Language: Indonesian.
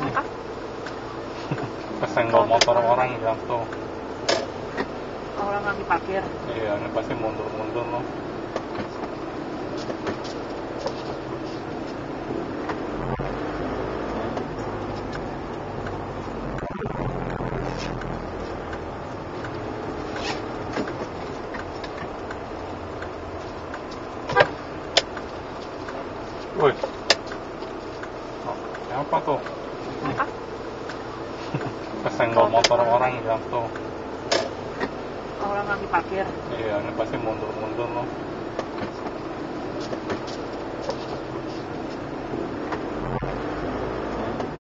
Hah? Kesenggol motor orang jatuh. Orang lagi parkir. Iya, ini pasti mundur-mundur loh. Woi, oh, siapa tuh? Hah? Kesenggol motor orang jatuh. Orang lagi parkir. Iya, ini pasti mundur-mundur loh.